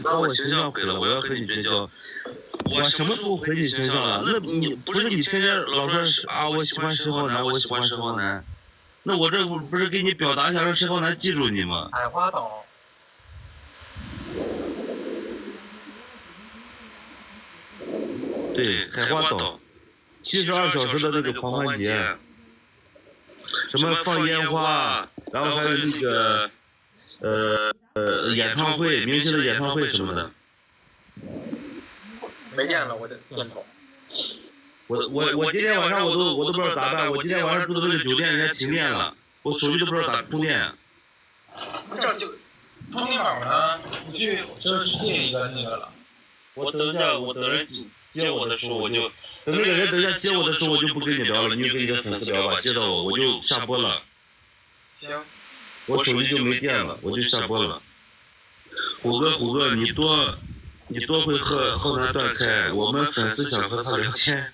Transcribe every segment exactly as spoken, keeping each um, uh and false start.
把我形象毁了，我要和你绝交。我什么时候毁你形象了？那你不是你天天老说是啊，我喜欢石浩南，我喜欢石浩南。那我这不是给你表达一下，让石浩南记住你吗？ 海花岛。 对，海花岛，七十二小时的那个狂欢节，什么放烟花，然后还有那个呃呃演唱会，明星的演唱会什么的。 没电了，我的电筒。 我我我今天晚上我都我都不知道咋办，我今天晚上住的那个酒店人家停电了，我手机都不知道咋充电。 这就充电宝呢？你去这去借一个那个了。 我等一下，我等人接我的时候我就，等那个人等一下接我的时候我就不跟你聊了，你就跟你的粉丝聊吧，接到我我就下播了。 行。 我手机就没电了，我就下播了。虎哥虎哥，你多你多会和浩南断开，我们粉丝想和他聊天。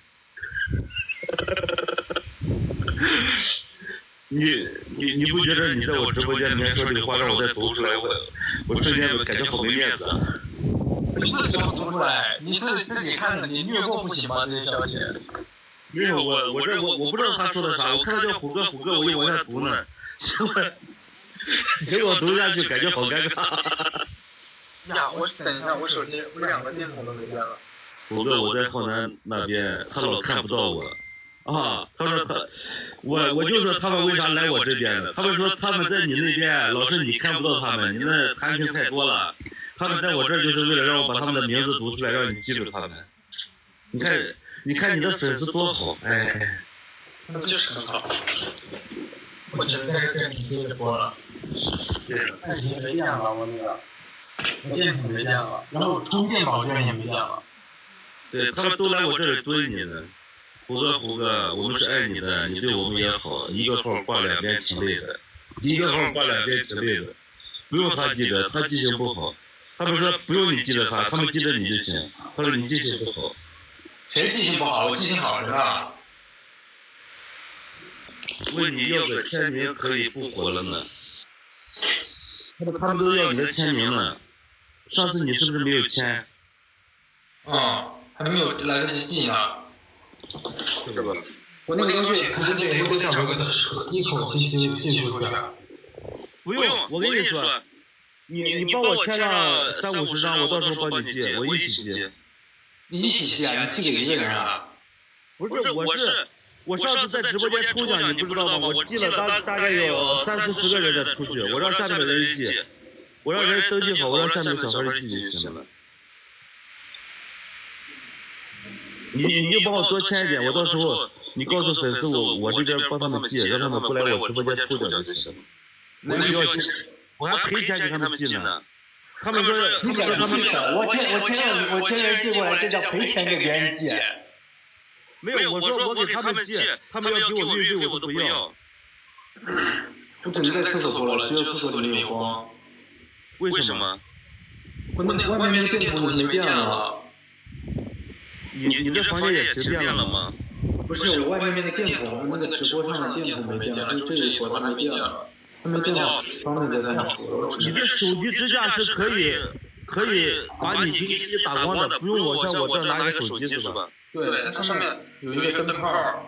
你你你不觉得你在我直播间里面说这个话让我再读出来，我我瞬间感觉好没面子啊！ 你自己都读出来，你自自己看着，你略过不行吗？这些消息。 没有，我我这我我不知道他说的啥，我看到叫虎哥虎哥，我就往下读呢，结果结果读下去感觉好尴尬。 呀，我等一下，我手机我两个电筒都没电了。 虎哥，我在浩南那边，他老看不到我。啊，他说他，我我就说他们为啥来我这边呢？他们说他们在你那边，老是你看不到他们，你那弹屏太多了。他们在我这儿就是为了让我把他们的名字读出来，让你记住他们。你看，你看你的粉丝多好，哎。 那不就是很好？我只能在这跟你接着播了。 对。 那已经没电了，我那个，我电筒没电了，然后充电宝居然也没电了。 对他们都来我这里蹲你呢。虎哥，虎哥，我们是爱你的，你对我们也好。一个号挂两边挺累的，一个号挂两边挺累的，不用他记着，他记性不好。他们说不用你记着他，他们记着你就行。他说你记性不好。 谁记性不好？我记性好着呢。 问你要个签名可以不火了呢。他们他们都要你的签名呢。上次你是不是没有签？ 嗯，还没有来得及寄呢。 是吧？ 我那个东西肯定得我得找个一口气寄寄出去。 不用，我跟你说，你你帮我签上三五十张，我到时候帮你寄，我一起寄。 你一起寄啊？你寄给一个人啊？ 不是，我是我上次在直播间抽奖，你不知道吗？我寄了大大概有三四十个人的出去，我让下面的人寄，我让人登记好，我让下面的小孩寄就行了。你你就帮我多签一点，我到时候你告诉粉丝我我这边帮他们寄，让他们过来我直播间抽奖就行了。我还要钱，我还赔钱给他们寄呢。他们说， 你给他们我签我签我签人寄过来，这叫赔钱给别人寄。 没有，我说我给他们寄，他们要给我运费我都不要。 我只能在厕所播了，只有厕所里面有光。 为什么？ 我那外面的电筒已经没电了。 你你这房间也停电了吗？ 不是，我外面的电筒，那个直播上的电筒没电了，就这一坨它没电了，它没电了，方便在那播。 你的手机支架是可以可以把你给你打光的，不用我像我这拿一个手机是吧？ 对，它上面有一个灯泡。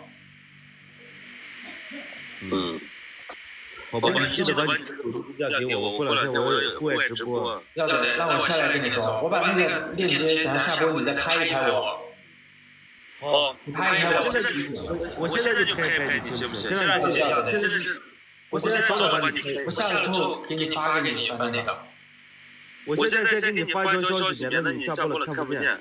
嗯。好吧，你记得把你的手机支架给我，我过两天我也户外直播。 要得，让我下来跟你说，我把那个链接等下下播你再拍一拍我。 好， 你拍一拍我。 现在我现在就拍一拍你行不行？现在就这样，现在是，我现在找找把你， 我下了之后给你发给你，把那个。 我现在先给你发一条消息，免得你下播了看不见。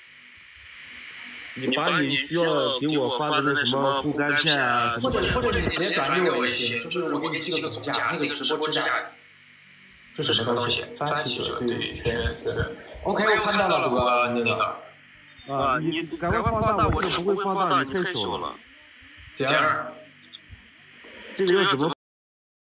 你把你需要给我发的那什么护肝片啊， 或者或者你直接转给我也行，就是我给你寄个总价，那个直播支架。这是什么东西？发起者对圈圈。OK， 我看到了，虎哥那个。 啊，你赶快放大，我这不会放大，你太小了。 行。 这个要怎么？